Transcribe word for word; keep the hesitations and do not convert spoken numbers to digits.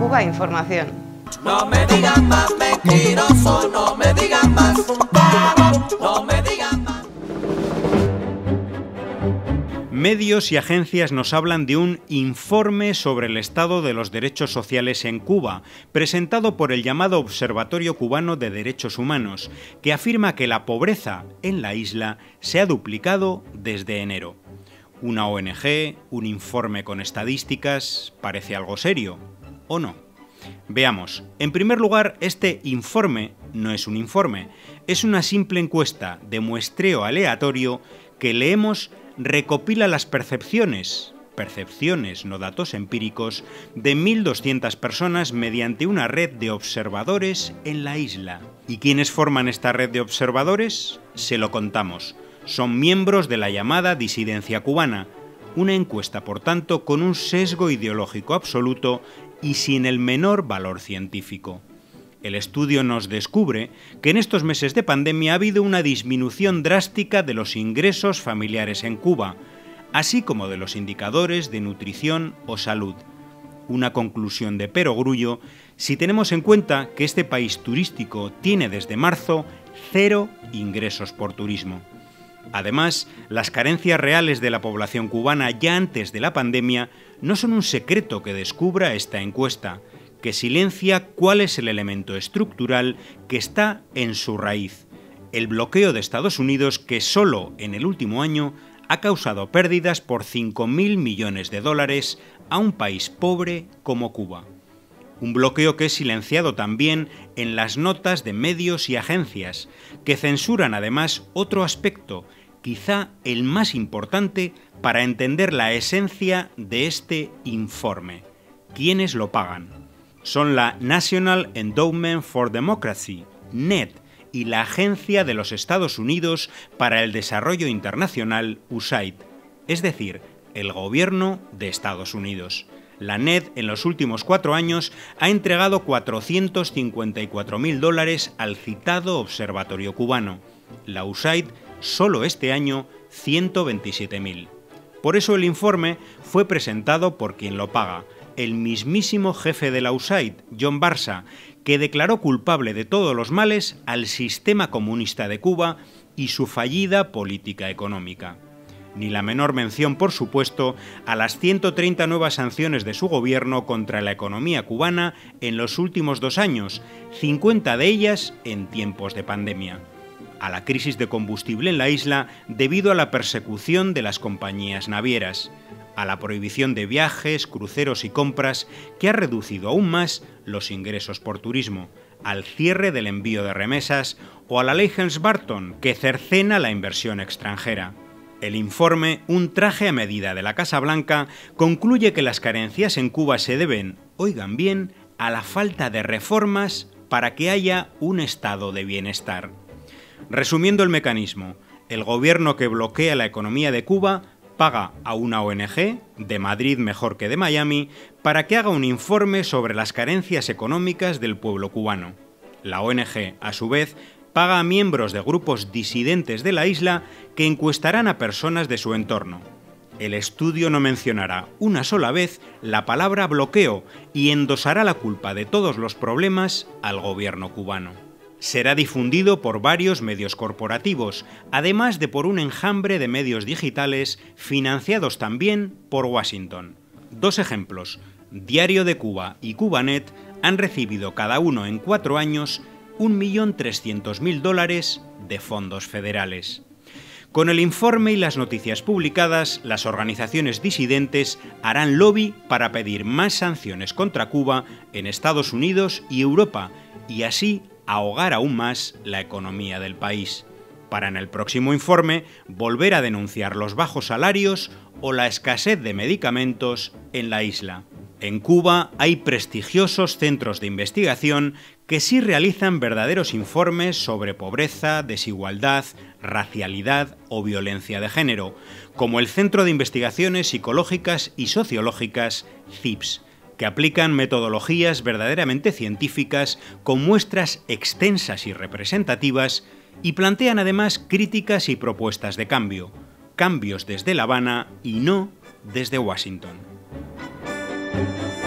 Cuba Información. No me digan más mentiroso, no me digan más, no me digan más. Medios y agencias nos hablan de un informe sobre el estado de los derechos sociales en Cuba, presentado por el llamado Observatorio Cubano de Derechos Humanos, que afirma que la pobreza en la isla se ha duplicado desde enero. Una O N G, un informe con estadísticas, ¿parece algo serio o no? Veamos. En primer lugar, este informe no es un informe, es una simple encuesta de muestreo aleatorio que leemos recopila las percepciones, percepciones, no datos empíricos, de mil doscientas personas mediante una red de observadores en la isla. ¿Y quiénes forman esta red de observadores? Se lo contamos. Son miembros de la llamada disidencia cubana, una encuesta, por tanto, con un sesgo ideológico absoluto y sin el menor valor científico. El estudio nos descubre que en estos meses de pandemia ha habido una disminución drástica de los ingresos familiares en Cuba, así como de los indicadores de nutrición o salud. Una conclusión de perogrullo si tenemos en cuenta que este país turístico tiene desde marzo cero ingresos por turismo. Además, las carencias reales de la población cubana ya antes de la pandemia no son un secreto que descubra esta encuesta, que silencia cuál es el elemento estructural que está en su raíz, el bloqueo de Estados Unidos que solo en el último año ha causado pérdidas por cinco mil millones de dólares a un país pobre como Cuba. Un bloqueo que es silenciado también en las notas de medios y agencias, que censuran además otro aspecto, quizá el más importante para entender la esencia de este informe. ¿Quiénes lo pagan? Son la National Endowment for Democracy, N E D, y la Agencia de los Estados Unidos para el Desarrollo Internacional, U S A I D, es decir, el gobierno de Estados Unidos. La N E D en los últimos cuatro años ha entregado cuatrocientos cincuenta y cuatro mil dólares al citado observatorio cubano. La U S A I D solo este año ciento veintisiete mil. Por eso el informe fue presentado por quien lo paga, el mismísimo jefe de la U S A I D, John Barsa, que declaró culpable de todos los males al sistema comunista de Cuba y su fallida política económica. Ni la menor mención, por supuesto, a las ciento treinta nuevas sanciones de su gobierno contra la economía cubana en los últimos dos años, cincuenta de ellas en tiempos de pandemia. A la crisis de combustible en la isla debido a la persecución de las compañías navieras, a la prohibición de viajes, cruceros y compras que ha reducido aún más los ingresos por turismo, al cierre del envío de remesas o a la ley Helms-Burton que cercena la inversión extranjera. El informe, un traje a medida de la Casa Blanca, concluye que las carencias en Cuba se deben, oigan bien, a la falta de reformas para que haya un estado de bienestar. Resumiendo el mecanismo, el gobierno que bloquea la economía de Cuba paga a una O N G, de Madrid mejor que de Miami, para que haga un informe sobre las carencias económicas del pueblo cubano. La O N G, a su vez, paga a miembros de grupos disidentes de la isla que encuestarán a personas de su entorno. El estudio no mencionará una sola vez la palabra bloqueo y endosará la culpa de todos los problemas al gobierno cubano. Será difundido por varios medios corporativos, además de por un enjambre de medios digitales financiados también por Washington. Dos ejemplos, Diario de Cuba y Cubanet, han recibido cada uno en cuatro años un millón trescientos mil dólares de fondos federales. Con el informe y las noticias publicadas, las organizaciones disidentes harán lobby para pedir más sanciones contra Cuba en Estados Unidos y Europa, y así ahogar aún más la economía del país, para en el próximo informe volver a denunciar los bajos salarios o la escasez de medicamentos en la isla. En Cuba hay prestigiosos centros de investigación que sí realizan verdaderos informes sobre pobreza, desigualdad, racialidad o violencia de género, como el Centro de Investigaciones Psicológicas y Sociológicas, C I P S, que aplican metodologías verdaderamente científicas con muestras extensas y representativas y plantean además críticas y propuestas de cambio, cambios desde La Habana y no desde Washington.